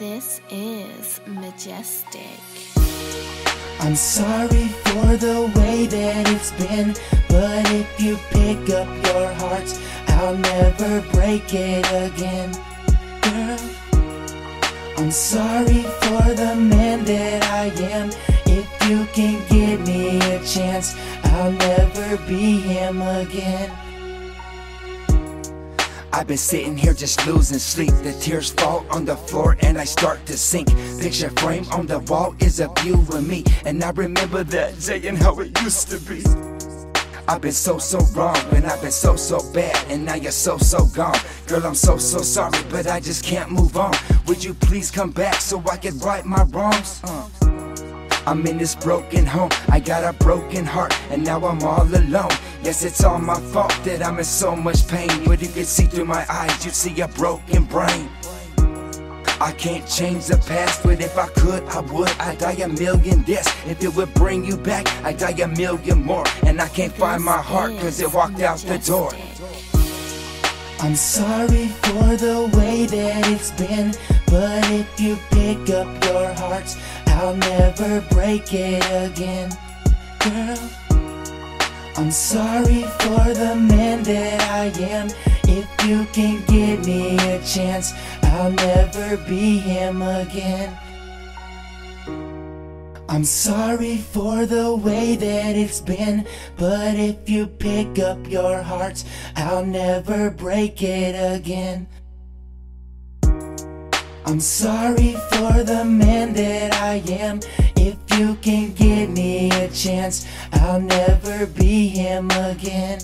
This is Majestic. I'm sorry for the way that it's been, but if you pick up your heart, I'll never break it again. Girl, I'm sorry for the man that I am. If you can give me a chance, I'll never be him again. I've been sitting here just losing sleep. The tears fall on the floor and I start to sink. Picture frame on the wall is a view of me, and I remember that day and how it used to be. I've been so wrong, and I've been so bad, and now you're so gone. Girl, I'm so sorry, but I just can't move on. Would you please come back so I can right my wrongs? I'm in this broken home, I got a broken heart, and now I'm all alone. Yes, it's all my fault that I'm in so much pain, but if you could see through my eyes, you'd see a broken brain. I can't change the past, but if I could, I would. I'd die a million deaths. If it would bring you back, I'd die a million more. And I can't find my heart, cause it walked out the door. I'm sorry for the way that it's been, but if you pick up your heart, I'll never break it again. Girl, I'm sorry for the man that I am. If you can give me a chance, I'll never be him again. I'm sorry for the way that it's been, but if you pick up your heart, I'll never break it again. I'm sorry for the man that I am. If you can give me a chance, I'll never be him again.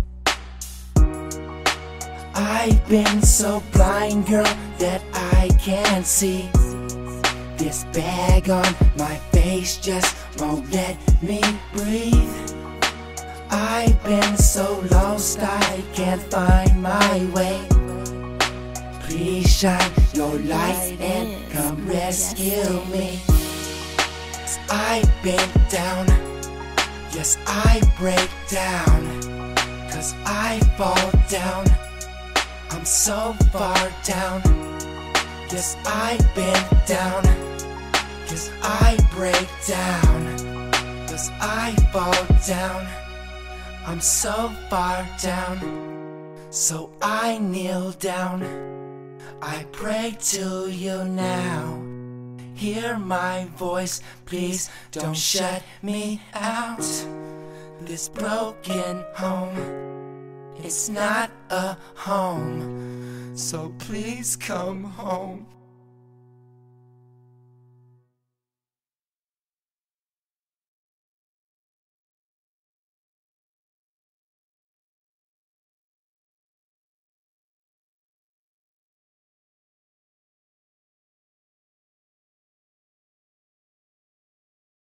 I've been so blind, girl, that I can't see. This bag on my face just won't let me breathe. I've been so lost, I can't find my way. Please shine your light and come rescue me. I've been down, yes I break down, cause I fall down. I'm so far down, yes I've been down, cause I break down, cause I fall down. I'm so far down, so I kneel down. I pray to you now. Hear my voice, please don't shut me out. This broken home, it's not a home, so please come home.